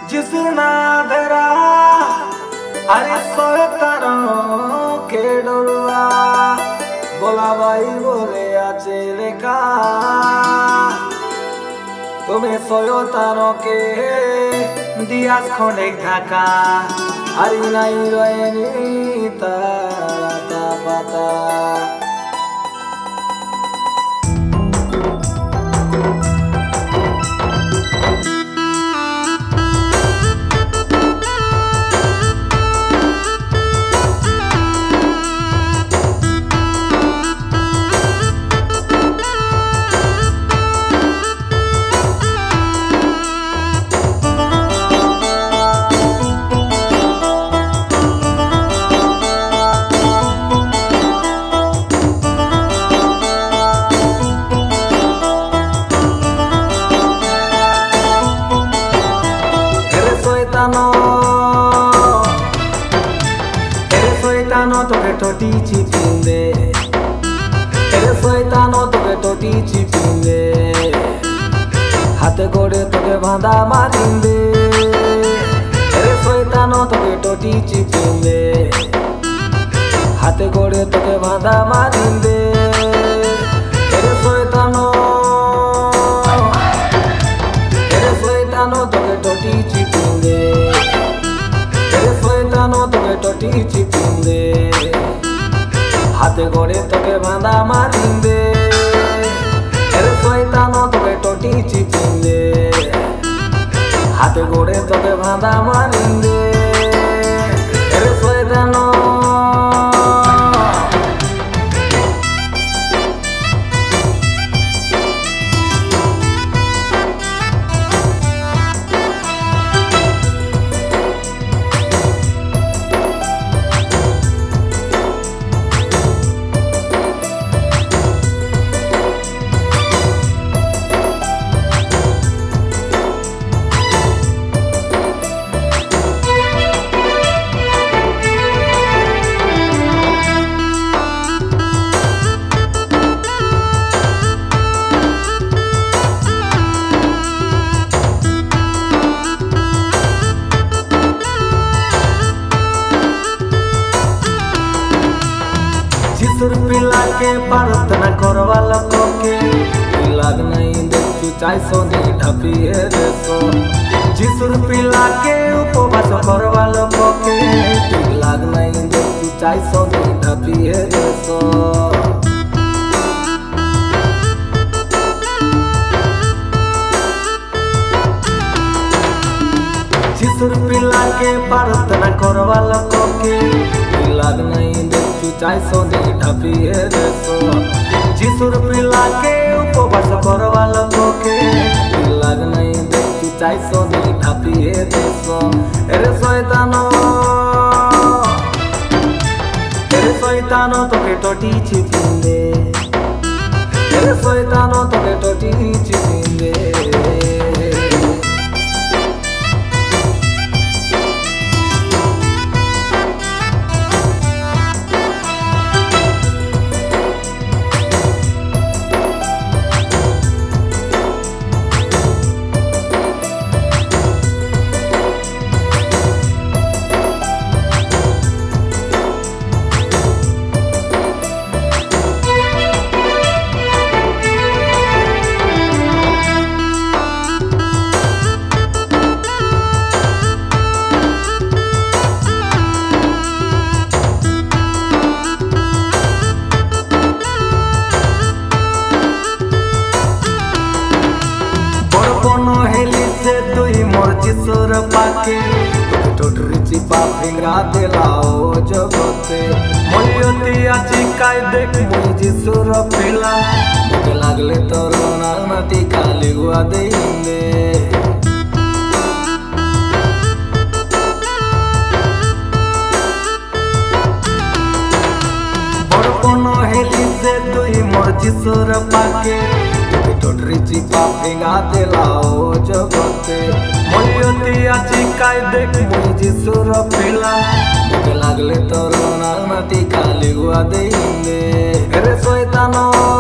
जिसना धरा अरे सोतारों के डोरुआ बोला भाई बोले आचे लेखा तुम्हें सोतारों के दिया खोने ढाका अरे नहीं रोएनी तारा पता তোকে টোটি চিপিন্দে এরে শয়তানো তোকে টোটি চিপিন্দে হাতে করে তোকে বাঁধা মারিন্দে এরে শয়তানো তোকে টোটি চিপিন্দে হাতে করে তোকে বাঁধা মারিন্দে এরে শয়তানো তোকে টোটি চিপিন্দে এরে শয়তানো তোকে টোটি চিপিন্দে हाथे गोड़े तोके बांधा मारिंदे अरे शयतानो तोके टोटी चिपिंदे हाथे गोड़े तोके बांधा मारिंदे अरे शयतानो जिसुर पिला के प्रार्थना करवा लोगों के लाग नहीं देखू चाहे सोनी ढपी है देसो जिसुर पिला के उपवास करवा लोगों के लाग नहीं देखू चाहे सोनी ढपी है देसो जिसुर पिला के प्रार्थना करवा लोगों के लाग नहीं चाहे सोनी ढपी है देसो जिसुर पिला के उपवास करवा लोगों के लाग नहीं देखू चाहे सोनी ढपी है देसो अरे शयतानो तोके टोटी चिपिंदे अरे शयतानो तोके टोटी चिपिंदे जिसुर पाके टोटरी चिपा फिंगरा दिलाओ जगते मलियती आची काय देख मुई जिसुर पिला मुझे लागले तो रोना नती काली हुआ देंगे बड़ कोनो हेली से तुई मोर जिसुर पाके टोटरी चिपा फिंगा दिलाओ जगते मलियती आची काय देख मुई जिसुर पिला मुझे लागले तो रोना नती काली हुआ देंगे अरे शयतानो